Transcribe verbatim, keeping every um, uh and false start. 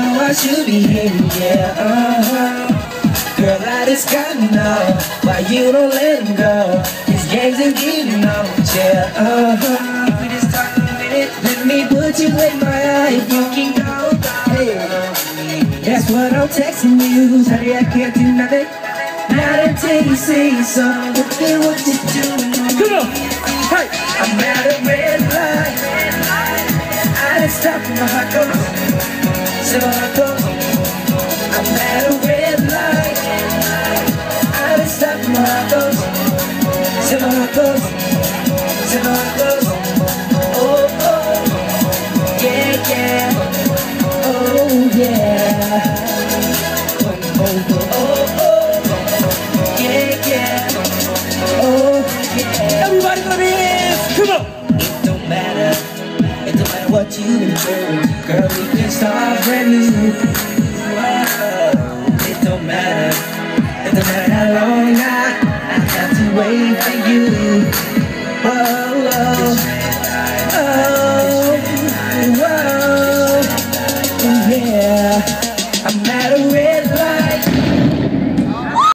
know I should be here, yeah, uh-huh. Girl, I just gotta know why you don't let him go. His games ain't getting on, yeah, uh-huh. If we just talk a minute, let me put you in my eye. If you can go, hey, that's what I'm texting you. Sorry, I can't do nothing, not until you say so. Look at what you do. Come on, hey. I'm at a red light, I didn't stop when my heart goes, so I go. I'm at a red light, I didn't stop when my heart goes, so I go, so I go. Oh, oh, yeah, yeah, oh, yeah. Oh, oh, oh, oh, yeah, yeah, oh, yeah. Everybody clap your hands, come on. It don't matter, it don't matter what you been through. Girl, we can start brand new.